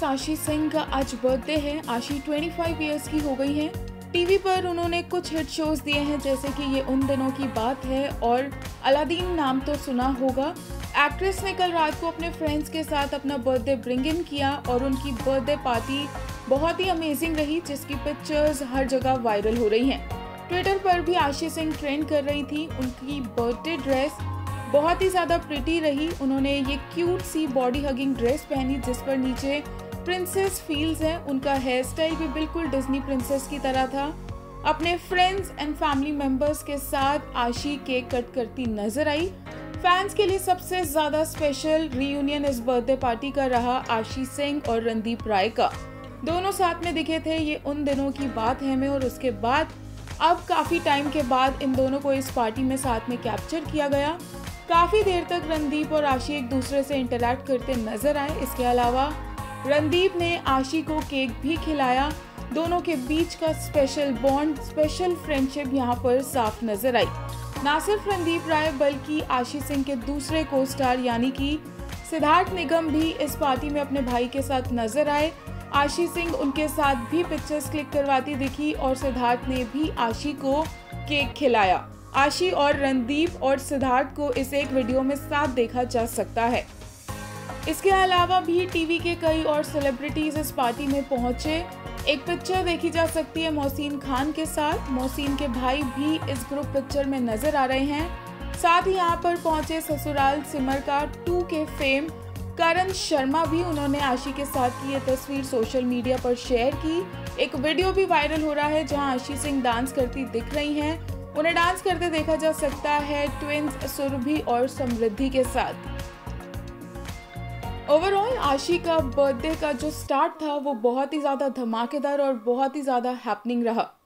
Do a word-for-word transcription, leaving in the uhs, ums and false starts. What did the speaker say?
आशी सिंह का आज बर्थडे है। आशी पच्चीस इयर्स की हो गई हैं। टीवी पर उन्होंने कुछ हिट शोज दिए हैं, जैसे कि ये उन दिनों की बात है और अलादीन नाम तो सुना होगा। एक्ट्रेस ने कल रात को अपने फ्रेंड्स के साथ अपना बर्थडे ब्रिंग इन किया और उनकी बर्थडे पार्टी बहुत ही अमेजिंग रही, जिसकी पिक्चर्स हर जगह वायरल हो रही हैं। ट्विटर पर भी आशी सिंह ट्रेंड कर रही थी। उनकी बर्थडे ड्रेस बहुत ही ज़्यादा प्रिटी रही। उन्होंने ये क्यूट सी बॉडी हगिंग ड्रेस पहनी जिस पर नीचे प्रिंसेस फील्स है। उनका हेयर स्टाइल भी बिल्कुल डिज्नी प्रिंसेस की तरह था। अपने फ्रेंड्स एंड फैमिली मेंबर्स के साथ आशी केक कट करती नजर आई। फैंस के लिए सबसे ज़्यादा स्पेशल रियूनियन इस बर्थडे पार्टी का रहा आशी सिंह और रणदीप राय का। दोनों साथ में दिखे थे। ये उन दिनों की बात है में और उसके बाद अब काफ़ी टाइम के बाद इन दोनों को इस पार्टी में साथ में कैप्चर किया गया। काफ़ी देर तक रणदीप और आशी एक दूसरे से इंटरैक्ट करते नजर आए। इसके अलावा रणदीप ने आशी को केक भी खिलाया। दोनों के बीच का स्पेशल बॉन्ड, स्पेशल फ्रेंडशिप यहाँ पर साफ नजर आई। ना सिर्फ रणदीप राय बल्कि आशी सिंह के दूसरे को स्टार यानी कि सिद्धार्थ निगम भी इस पार्टी में अपने भाई के साथ नजर आए। आशी सिंह उनके साथ भी पिक्चर्स क्लिक करवाती दिखी और सिद्धार्थ ने भी आशी को केक खिलाया। आशी और रणदीप और सिद्धार्थ को इस एक वीडियो में साथ देखा जा सकता है। इसके अलावा भी टीवी के कई और सेलिब्रिटीज इस पार्टी में पहुंचे। एक पिक्चर देखी जा सकती है मोहसिन खान के साथ। मोहसिन के भाई भी इस ग्रुप पिक्चर में नजर आ रहे हैं। साथ ही यहाँ पर पहुंचे ससुराल सिमर का टू के फेम करण शर्मा भी। उन्होंने आशी के साथ की ये तस्वीर सोशल मीडिया पर शेयर की। एक वीडियो भी वायरल हो रहा है जहां आशी सिंह डांस करती दिख रही हैं। उन्हें डांस करते देखा जा सकता है ट्विंस सुरभि और समृद्धि के साथ। ओवरऑल आशी का बर्थडे का जो स्टार्ट था वो बहुत ही ज़्यादा धमाकेदार और बहुत ही ज़्यादा हैपनिंग रहा।